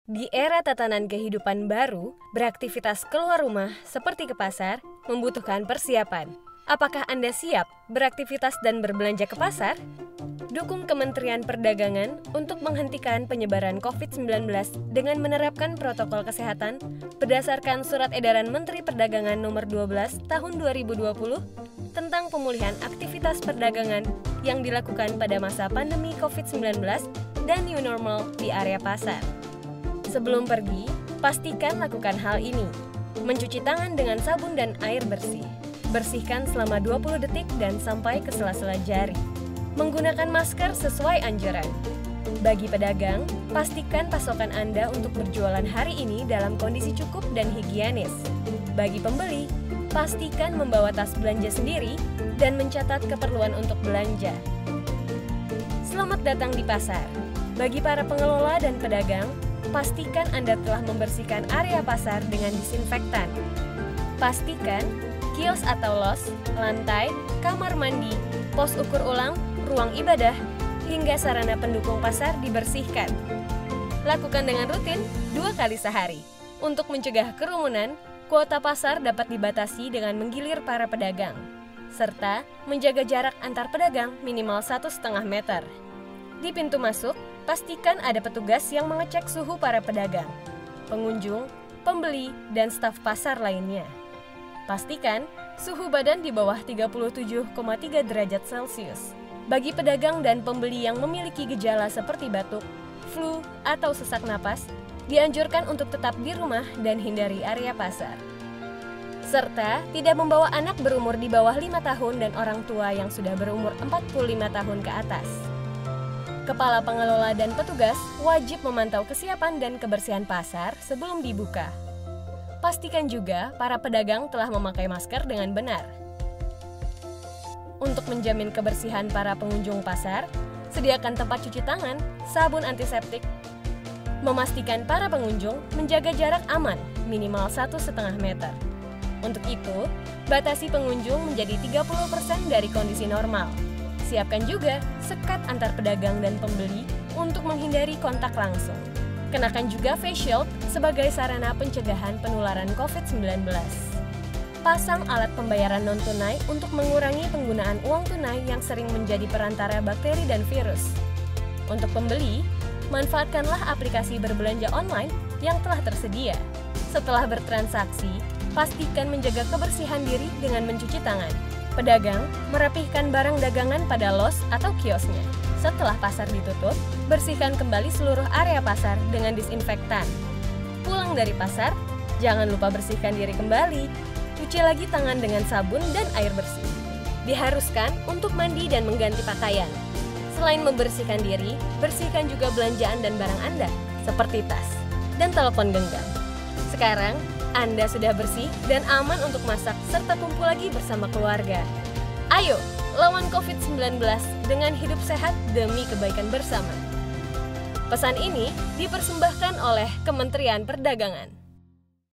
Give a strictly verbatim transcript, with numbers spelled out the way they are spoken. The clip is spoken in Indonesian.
Di era tatanan kehidupan baru, beraktivitas keluar rumah seperti ke pasar membutuhkan persiapan. Apakah Anda siap beraktivitas dan berbelanja ke pasar? Dukung Kementerian Perdagangan untuk menghentikan penyebaran covid sembilan belas dengan menerapkan protokol kesehatan berdasarkan Surat Edaran Menteri Perdagangan Nomor dua belas Tahun dua ribu dua puluh tentang pemulihan aktivitas perdagangan yang dilakukan pada masa pandemi covid sembilan belas dan new normal di area pasar. Sebelum pergi, pastikan lakukan hal ini. Mencuci tangan dengan sabun dan air bersih. Bersihkan selama dua puluh detik dan sampai ke sela-sela jari. Menggunakan masker sesuai anjuran. Bagi pedagang, pastikan pasokan Anda untuk berjualan hari ini dalam kondisi cukup dan higienis. Bagi pembeli, pastikan membawa tas belanja sendiri dan mencatat keperluan untuk belanja. Selamat datang di pasar. Bagi para pengelola dan pedagang, pastikan Anda telah membersihkan area pasar dengan disinfektan. Pastikan kios atau los, lantai, kamar mandi, pos ukur ulang, ruang ibadah, hingga sarana pendukung pasar dibersihkan. Lakukan dengan rutin dua kali sehari. Untuk mencegah kerumunan, kuota pasar dapat dibatasi dengan menggilir para pedagang, serta menjaga jarak antar pedagang minimal satu setengah meter. Di pintu masuk, pastikan ada petugas yang mengecek suhu para pedagang, pengunjung, pembeli, dan staf pasar lainnya. Pastikan suhu badan di bawah tiga puluh tujuh koma tiga derajat Celcius. Bagi pedagang dan pembeli yang memiliki gejala seperti batuk, flu, atau sesak napas, dianjurkan untuk tetap di rumah dan hindari area pasar. Serta tidak membawa anak berumur di bawah lima tahun dan orang tua yang sudah berumur empat puluh lima tahun ke atas. Kepala pengelola dan petugas wajib memantau kesiapan dan kebersihan pasar sebelum dibuka. Pastikan juga para pedagang telah memakai masker dengan benar. Untuk menjamin kebersihan para pengunjung pasar, sediakan tempat cuci tangan, sabun antiseptik. Memastikan para pengunjung menjaga jarak aman minimal satu setengah meter. Untuk itu, batasi pengunjung menjadi tiga puluh persen dari kondisi normal. Siapkan juga sekat antar pedagang dan pembeli untuk menghindari kontak langsung. Kenakan juga face shield sebagai sarana pencegahan penularan covid sembilan belas. Pasang alat pembayaran non-tunai untuk mengurangi penggunaan uang tunai yang sering menjadi perantara bakteri dan virus. Untuk pembeli, manfaatkanlah aplikasi berbelanja online yang telah tersedia. Setelah bertransaksi, pastikan menjaga kebersihan diri dengan mencuci tangan. Pedagang merapihkan barang dagangan pada los atau kiosnya. Setelah pasar ditutup, bersihkan kembali seluruh area pasar dengan disinfektan. Pulang dari pasar, jangan lupa bersihkan diri kembali. Cuci lagi tangan dengan sabun dan air bersih. Diharuskan untuk mandi dan mengganti pakaian. Selain membersihkan diri, bersihkan juga belanjaan dan barang Anda, seperti tas dan telepon genggam. Sekarang, Anda sudah bersih dan aman untuk masak serta kumpul lagi bersama keluarga. Ayo, lawan covid sembilan belas dengan hidup sehat demi kebaikan bersama. Pesan ini dipersembahkan oleh Kementerian Perdagangan.